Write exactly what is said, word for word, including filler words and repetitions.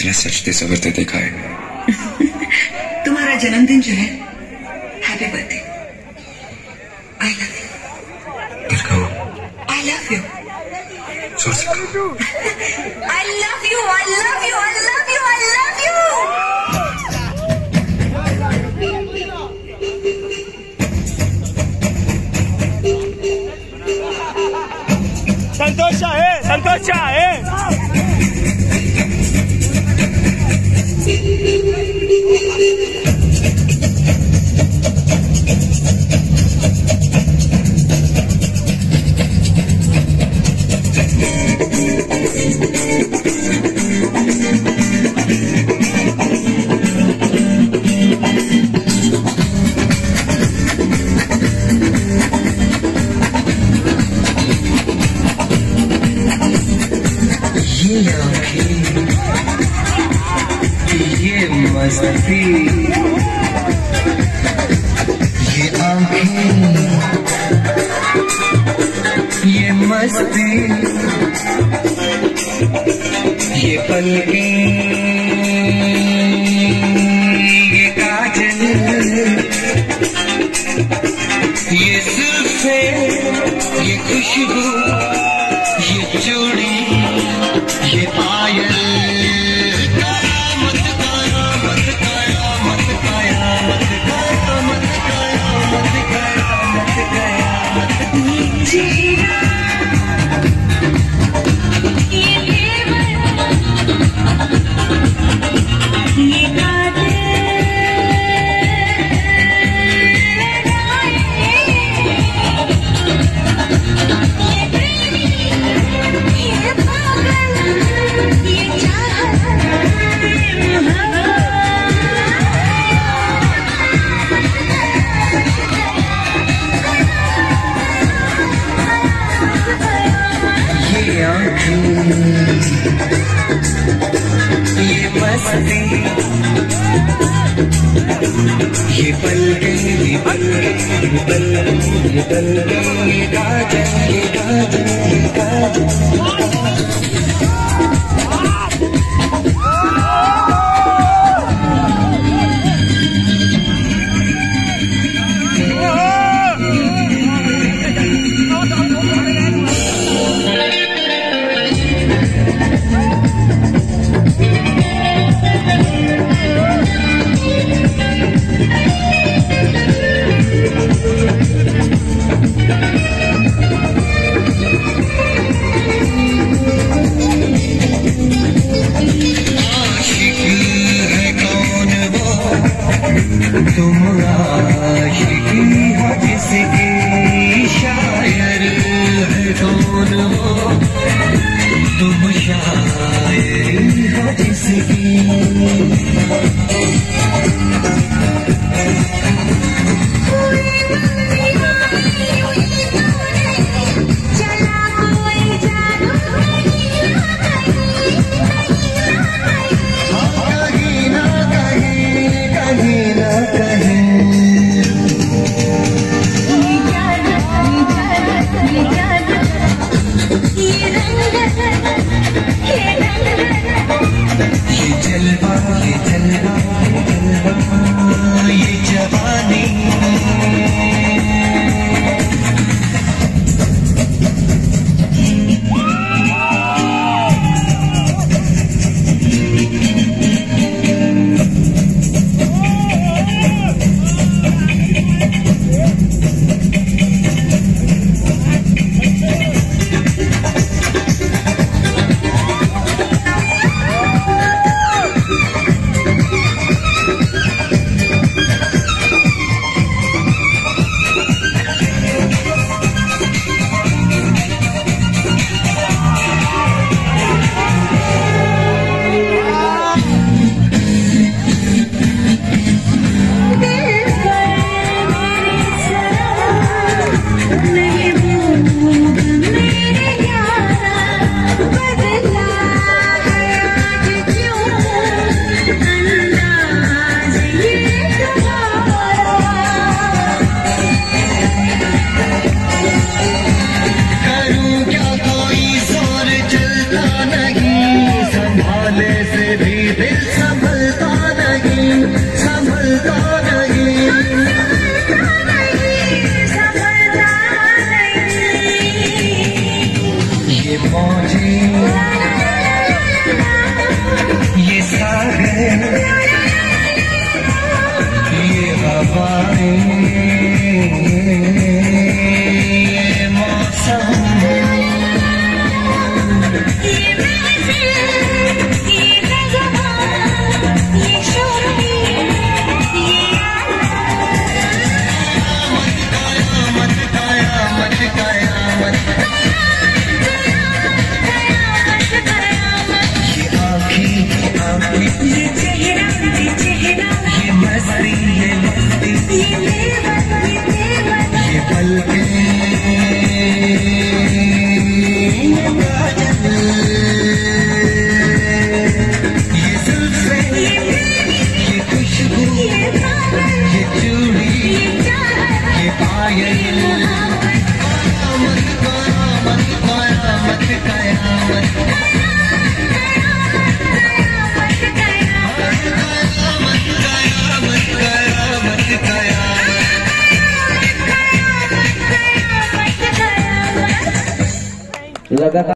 इतना सजते सवरते देखा है। तुम्हारा जन्मदिन जो है, happy birthday. I love you. दिल का आई लव यू। जोर से I love you, I love you, I love you, I love you. संतोष है, संतोष है। ये मस्ती, ये आँखें, ये मस्ती, ये पलकें, ये काजल, ये जुल्फे, ये खुशबू, ये चूड़ी, ये पायल। ये मस्ती, ये पलकें, ये पलकें, ये पलकें, ये पलकें, ये काजल, ये काजल, ये काजल। तुम आशिकी हो जिसकी, शायर है कौन वो, तुम शायर हो जिसकी। ये जलवा, ये जलवा, सागर ये हवाएं ये मौसम लगा